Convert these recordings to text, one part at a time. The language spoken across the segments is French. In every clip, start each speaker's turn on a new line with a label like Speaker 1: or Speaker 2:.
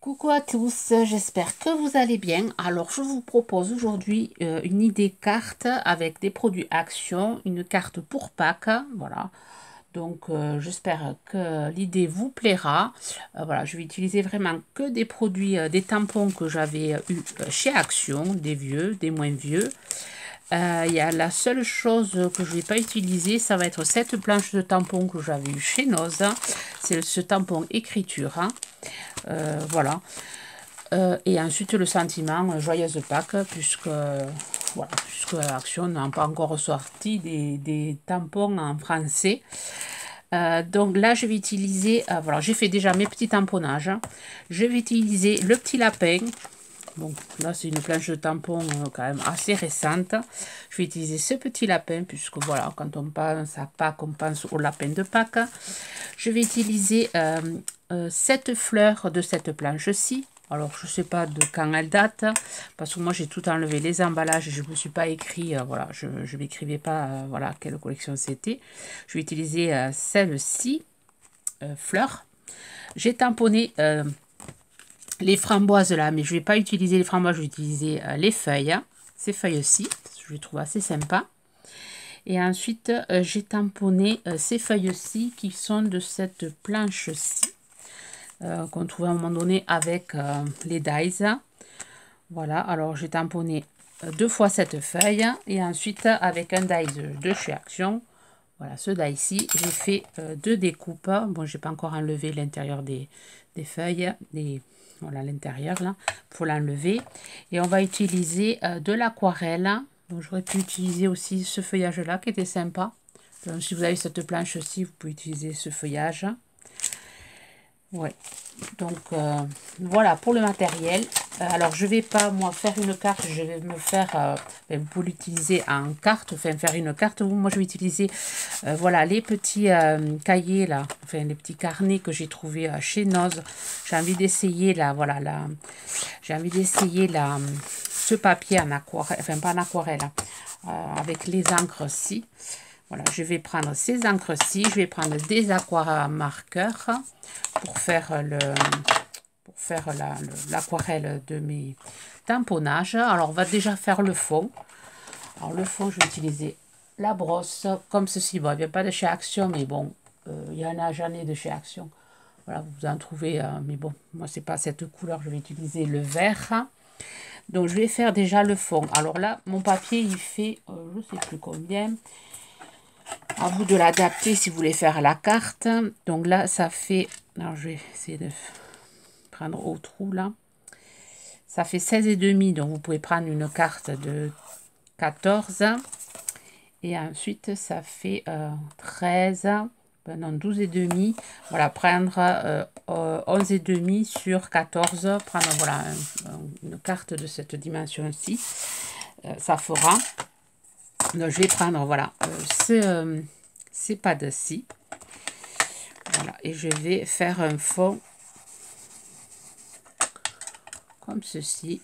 Speaker 1: Coucou à tous, j'espère que vous allez bien. Alors, je vous propose aujourd'hui une idée carte avec des produits Action, une carte pour Pâques. Voilà, donc j'espère que l'idée vous plaira. Voilà, je vais utiliser vraiment que des produits, des tampons que j'avais eu chez Action, des vieux, des moins vieux. Il y a la seule chose que je ne vais pas utiliser, ça va être cette planche de tampon que j'avais eu chez Noz. C'est ce tampon écriture, hein. Voilà. Et ensuite le sentiment Joyeuse Pâques, puisque, voilà, puisque Action n'a pas encore sorti des tampons en français. Donc là, je vais utiliser, voilà, j'ai fait déjà mes petits tamponnages. Je vais utiliser le petit lapin. Bon, là, c'est une planche de tampon quand même assez récente. Je vais utiliser ce petit lapin, puisque voilà, quand on pense à Pâques, on pense au lapin de Pâques. Je vais utiliser cette fleur de cette planche-ci. Alors, je ne sais pas de quand elle date, parce que moi, j'ai tout enlevé, les emballages, je ne me suis pas écrit, voilà, je ne m'écrivais pas, voilà, quelle collection c'était. Je vais utiliser celle-ci, fleur. J'ai tamponné les framboises là, mais je ne vais pas utiliser les framboises, je vais utiliser les feuilles, hein, ces feuilles-ci, je les trouve assez sympa. Et ensuite, j'ai tamponné ces feuilles-ci qui sont de cette planche-ci, qu'on trouvait à un moment donné avec les dies. Voilà, alors j'ai tamponné deux fois cette feuille et ensuite avec un die de chez Action. Voilà, ce die-ci, j'ai fait deux découpes. Bon, j'ai pas encore enlevé l'intérieur des feuilles, voilà l'intérieur là, pour l'enlever. Et on va utiliser de l'aquarelle. Donc j'aurais pu utiliser aussi ce feuillage-là qui était sympa. Donc, si vous avez cette planche-ci, vous pouvez utiliser ce feuillage. Ouais, donc voilà pour le matériel. Alors je vais pas moi faire une carte, je vais me faire, vous pouvez l'utiliser en carte, enfin faire une carte. Moi je vais utiliser voilà les petits cahiers là, enfin les petits carnets que j'ai trouvé chez Noz. J'ai envie d'essayer là, voilà là, j'ai envie d'essayer là ce papier en aquarelle, enfin pas en aquarelle, avec les encres-ci. Voilà, je vais prendre ces encres-ci, je vais prendre des aquamarqueurs pour faire l'aquarelle de mes tamponnages. Alors, on va déjà faire le fond. Alors, le fond, je vais utiliser la brosse comme ceci. Bon, il n'y a pas de chez Action, mais bon, il y en a, j'en ai de chez Action. Voilà, vous en trouvez, mais bon, moi, c'est pas cette couleur, je vais utiliser le vert. Donc, je vais faire déjà le fond. Alors là, mon papier, il fait, je ne sais plus combien. À vous de l'adapter si vous voulez faire la carte. Donc là, ça fait... Alors, je vais essayer de prendre au trou, là. Ça fait 16,5. Donc, vous pouvez prendre une carte de 14. Et ensuite, ça fait 13. Ben non, 12,5. Voilà, prendre 11,5 sur 14. Prendre, voilà, une carte de cette dimension-ci. Ça fera... Donc, je vais prendre, voilà, ces pads-ci. Voilà, et je vais faire un fond comme ceci.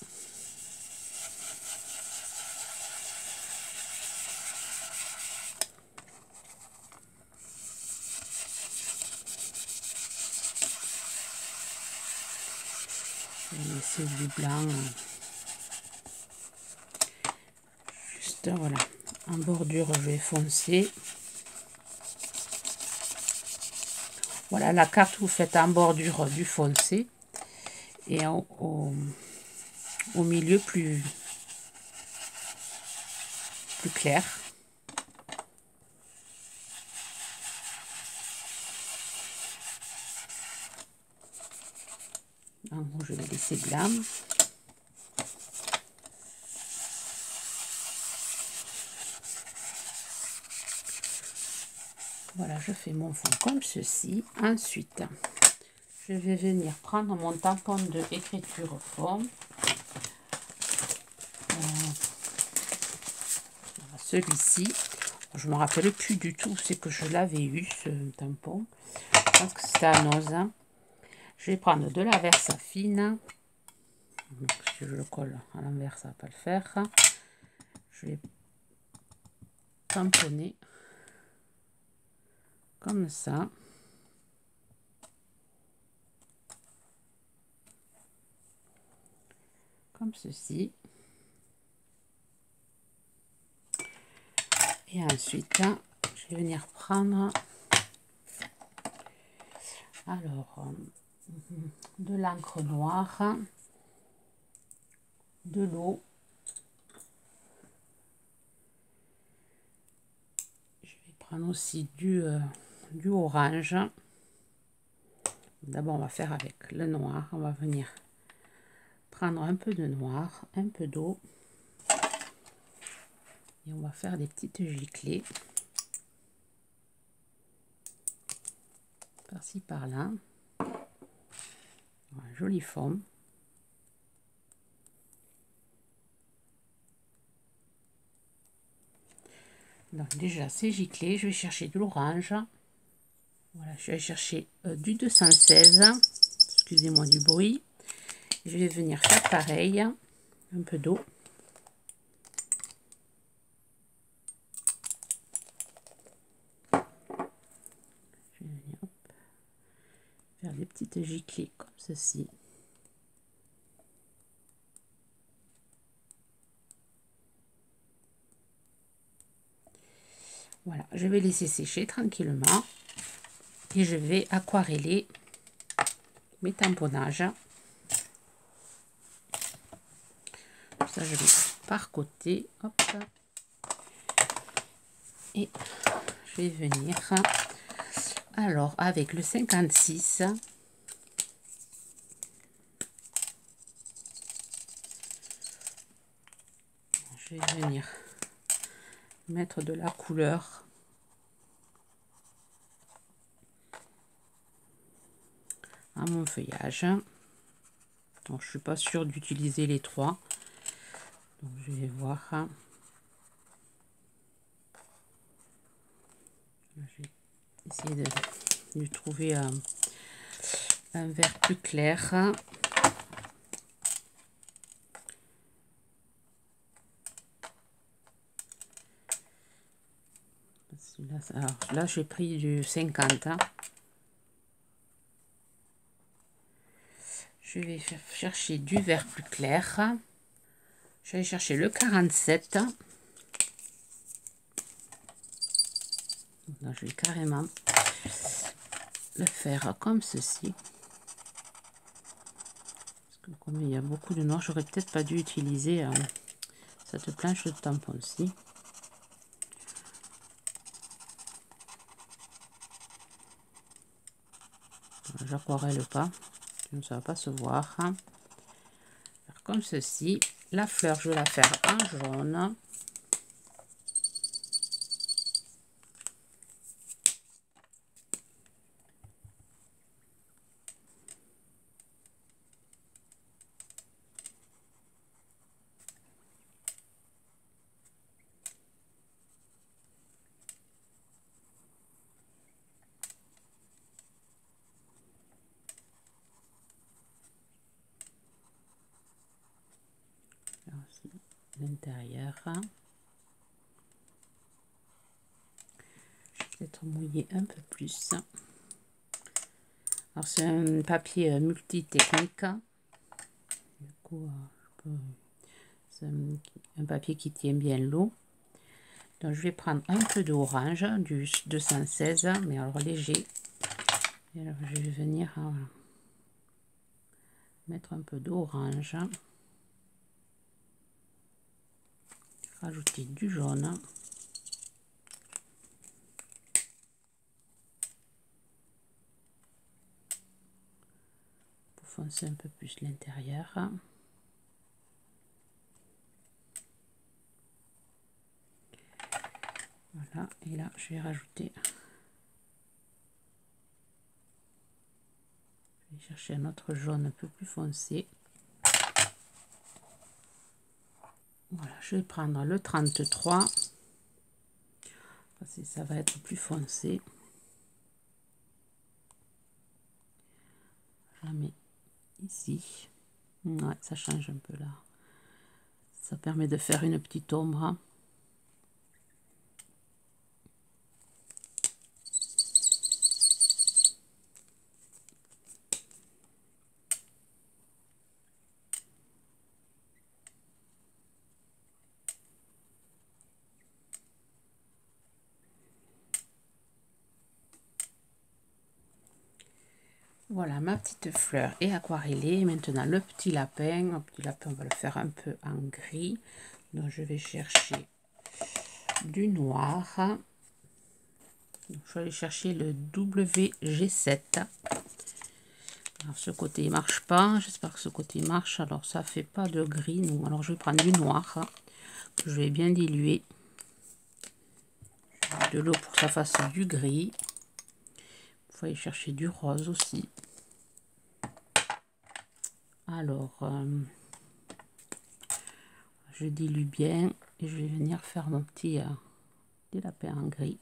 Speaker 1: Je vais laisser du blanc juste, voilà, en bordure je vais foncer. Voilà la carte, vous faites en bordure du foncé et au milieu plus clair. En haut, je vais laisser blanc. Voilà, je fais mon fond comme ceci. Ensuite, je vais venir prendre mon tampon de écriture fond. Celui-ci, je me rappelle plus du tout, c'est que je l'avais eu ce tampon. Je pense que c'était à Noz. Je vais prendre de la verse fine. Donc, si je le colle à l'envers, ça ne va pas le faire. Je vais tamponner comme ça. comme ceci. Et ensuite, je vais venir prendre alors de l'encre noire, de l'eau. Je vais prendre aussi du orange. D'abord, on va faire avec le noir. On va venir prendre un peu de noir, un peu d'eau. Et on va faire des petites giclées. Par-ci, par-là. Voilà, jolie forme. Donc déjà, c'est giclé. Je vais chercher de l'orange. Voilà, je vais chercher du 216. Excusez-moi du bruit. Je vais venir faire pareil. Un peu d'eau. Je vais venir faire des petites giclées comme ceci. Voilà, je vais laisser sécher tranquillement et je vais aquareller mes tamponnages. Ça, je vais par côté, hop, et je vais venir alors avec le 56. Je vais venir mettre de la couleur à mon feuillage. Donc, je suis pas sûre d'utiliser les trois. Donc, je vais voir. Je vais essayer de trouver un vert plus clair. Alors, là, j'ai pris du 50. Je vais chercher du vert plus clair. Je vais chercher le 47. Là, je vais carrément le faire comme ceci. Parce que comme il y a beaucoup de noir, j'aurais peut-être pas dû utiliser cette planche de tampon-ci. J'aquarelle pas, sinon ça va pas se voir. Faire comme ceci. La fleur, je vais la faire en jaune. L'intérieur. Je vais peut-être mouiller un peu plus. Alors c'est un papier multi-technique. Du coup, c'est un papier qui tient bien l'eau. Donc je vais prendre un peu d'orange, du 216, mais alors léger. Et alors je vais venir mettre un peu d'orange. Rajouter du jaune. Pour foncer un peu plus l'intérieur. Voilà, et là je vais rajouter. Je vais chercher un autre jaune un peu plus foncé. Voilà, je vais prendre le 33. Parce que ça va être plus foncé. Je la mets ici. Ouais, ça change un peu là. Ça permet de faire une petite ombre. Voilà, ma petite fleur est aquarellée. Maintenant, le petit lapin. Le petit lapin, on va le faire un peu en gris. Donc, je vais chercher du noir. Donc, je vais aller chercher le WG7. Alors, ce côté, il marche pas. J'espère que ce côté marche. Alors, ça fait pas de gris. Donc, alors, je vais prendre du noir. Que je vais bien diluer. De l'eau pour que ça fasse du gris. Il faut aller chercher du rose aussi. Alors, je dilue bien et je vais venir faire mon petit lapin en gris.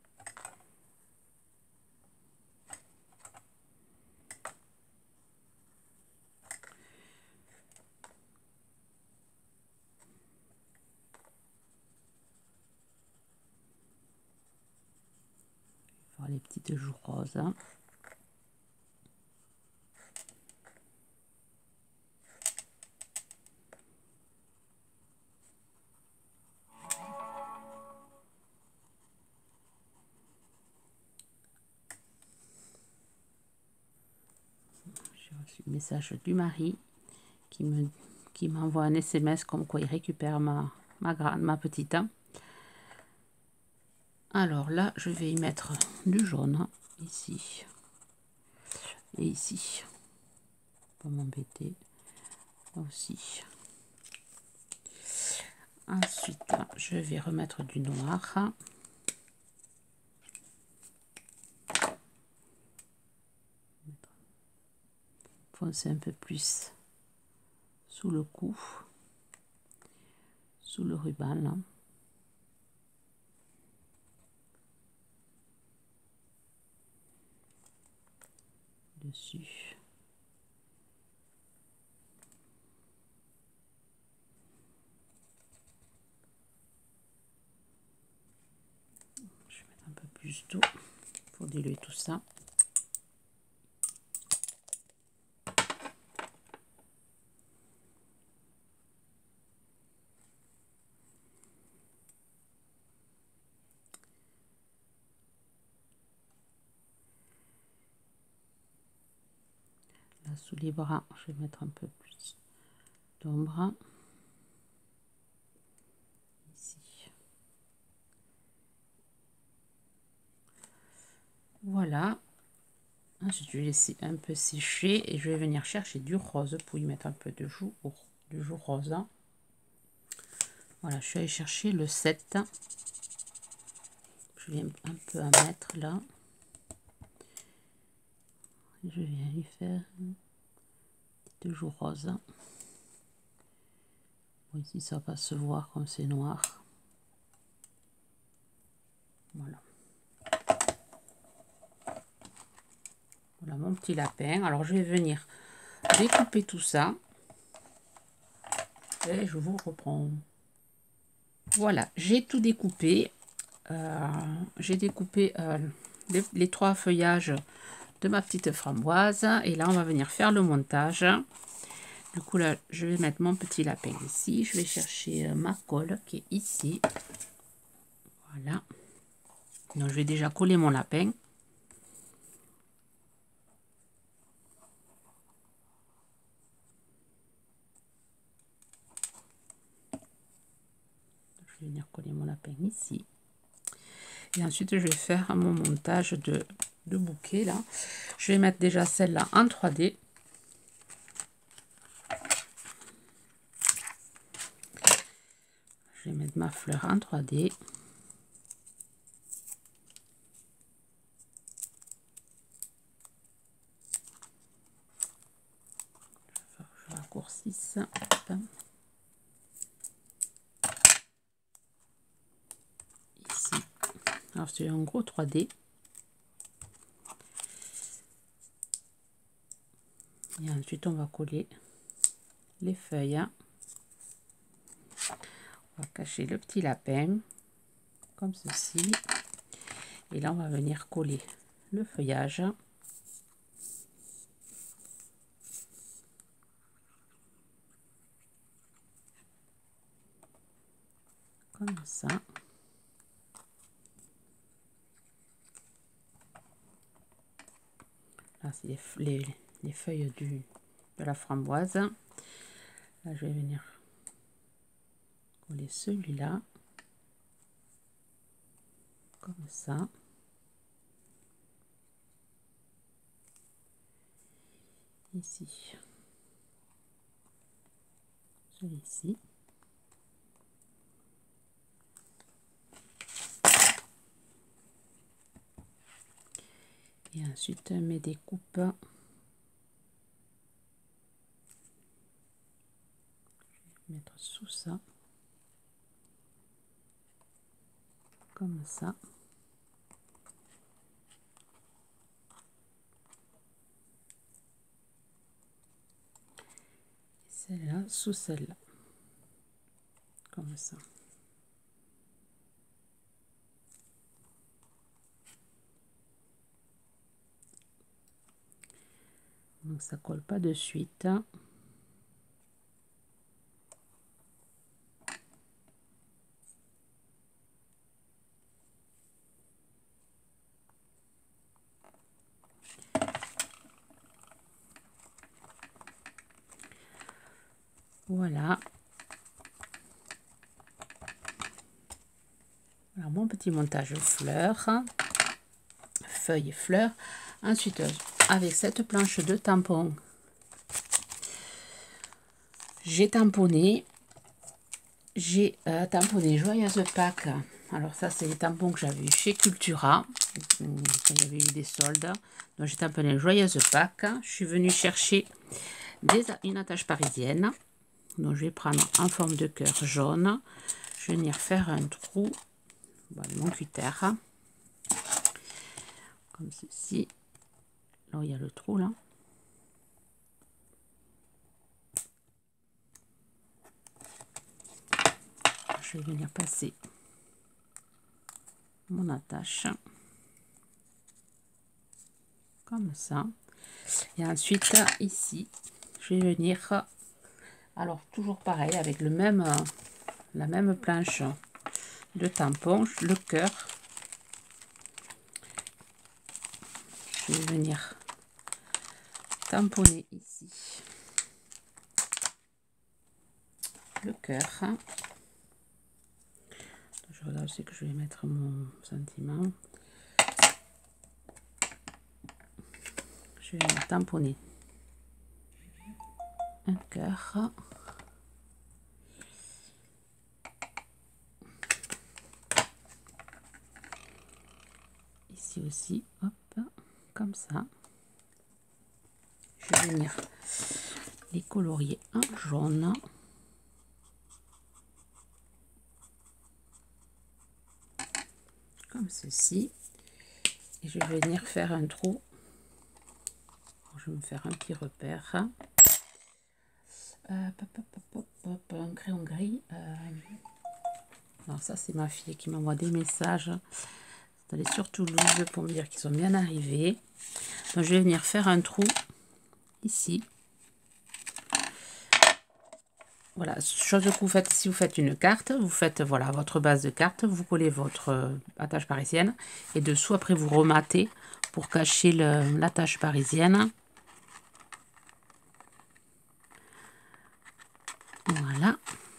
Speaker 1: Faire les petites joues roses. J'ai reçu le message du mari qui m'envoie un SMS comme quoi il récupère ma petite. Alors là, je vais y mettre du jaune ici et ici. Pas m'embêter aussi. Ensuite, je vais remettre du noir. Foncer un peu plus sous le cou, sous le ruban là. Dessus. Je vais mettre un peu plus d'eau pour diluer tout ça. Là, sous les bras, je vais mettre un peu plus d'ombre. Ici. Voilà. Ensuite, je vais laisser un peu sécher et je vais venir chercher du rose pour y mettre un peu de joue rose. Voilà, je suis allée chercher le 7. Je viens un peu à mettre là. Je viens lui faire une petite joue rose. Bon, ici, ça va pas se voir comme c'est noir. Voilà. Voilà mon petit lapin. Alors, je vais venir découper tout ça. Et je vous reprends. Voilà, j'ai tout découpé. J'ai découpé les 3 feuillages de ma petite framboise. Et là, on va venir faire le montage. Du coup, là, je vais mettre mon petit lapin ici. Je vais chercher ma colle qui est ici. Voilà. Donc, je vais déjà coller mon lapin. Je vais venir coller mon lapin ici. Et ensuite, je vais faire mon montage de bouquet là. Je vais mettre déjà celle-là en 3D. Je vais mettre ma fleur en 3D. Je raccourcisse. Ici. Alors c'est un gros 3D. Et ensuite on va coller les feuilles. On va cacher le petit lapin comme ceci. Et là on va venir coller le feuillage. Comme ça. Là c'est les feuilles de la framboise. Là, je vais venir coller celui-là. Comme ça. Ici. Celui-ci. Et ensuite, mes découpes. Je vais mettre sous ça. Comme ça. Celle-là sous celle-là. Comme ça. Donc ça colle pas de suite. Voilà. Alors mon petit montage fleurs, feuilles et fleurs. Ensuite, avec cette planche de tampon, j'ai tamponné Joyeuse Pâques. Alors ça, c'est les tampons que j'avais eu chez Cultura, quand il y avait eu des soldes. Donc j'ai tamponné Joyeuse Pâques. Je suis venue chercher une attache parisienne. Donc je vais prendre en forme de cœur jaune. Je vais venir faire un trou, voilà, mon cutter, comme ceci. Là où il y a le trou là. Je vais venir passer mon attache comme ça. Et ensuite ici, je vais venir, alors toujours pareil, avec la même planche de tampon, le cœur. Je vais venir tamponner ici le cœur. Je regarde aussi que je vais mettre mon sentiment. Je vais tamponner un cœur. Ici aussi, hop, comme ça. Je vais venir les colorier en jaune. Comme ceci. Et je vais venir faire un trou. Je vais me faire un petit repère. Un crayon gris. Alors ça, c'est ma fille qui m'envoie des messages. Elle est sur Toulouse pour me dire qu'ils sont bien arrivés. Donc je vais venir faire un trou ici. Voilà, chose que vous faites, si vous faites une carte, vous faites voilà votre base de carte, vous collez votre attache parisienne et dessous après vous rematez pour cacher l'attache parisienne. Voilà.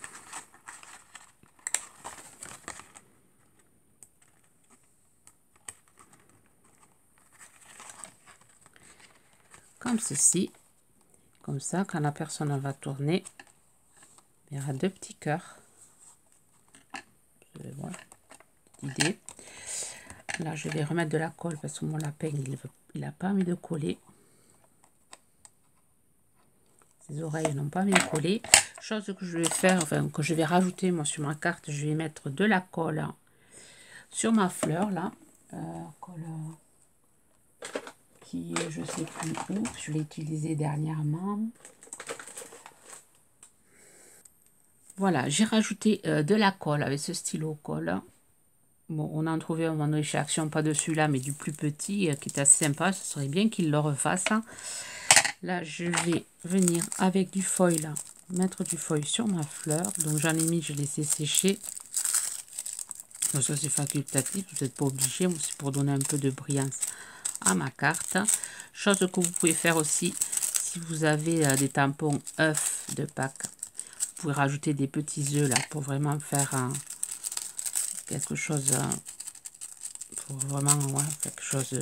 Speaker 1: Comme ceci. Comme ça, quand la personne va tourner, il y aura deux petits cœurs. Voilà, petite idée. Là, je vais remettre de la colle parce que mon lapin, il n'a pas envie de coller. Ses oreilles n'ont pas envie de coller. Chose que je vais faire, enfin, que je vais rajouter moi sur ma carte, je vais mettre de la colle sur ma fleur là. Colle qui, je sais plus où, je l'ai utilisée dernièrement. Voilà, j'ai rajouté de la colle avec ce stylo colle. Bon, on en trouvait un moment donné chez Action, pas de celui-là, mais du plus petit, qui est assez sympa. Ce serait bien qu'il le refasse. Là, je vais venir avec du foil, mettre du foil sur ma fleur. Donc, j'en ai mis, je l'ai laissé sécher. Donc, ça, c'est facultatif, vous n'êtes pas obligé. C'est pour donner un peu de brillance à ma carte. Chose que vous pouvez faire aussi si vous avez des tampons œufs de Pâques. Vous pouvez rajouter des petits œufs là pour vraiment faire quelque chose, pour vraiment quelque chose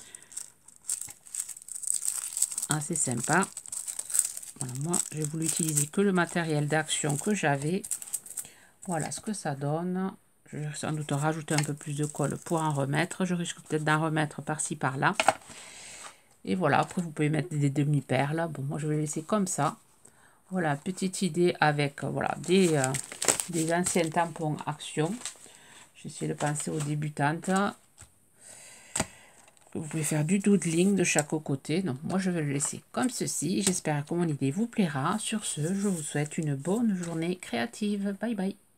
Speaker 1: assez sympa. Voilà, moi j'ai voulu utiliser que le matériel d'action que j'avais. Voilà ce que ça donne. Je vais sans doute rajouter un peu plus de colle pour en remettre. Je risque peut-être d'en remettre par-ci par-là. Et voilà, après vous pouvez mettre des demi-perles. Bon, moi je vais laisser comme ça. Voilà, petite idée avec voilà, des anciens tampons action. J'essaie de penser aux débutantes. Vous pouvez faire du doodling de chaque côté. Donc moi je vais le laisser comme ceci. J'espère que mon idée vous plaira. Sur ce, je vous souhaite une bonne journée créative. Bye bye.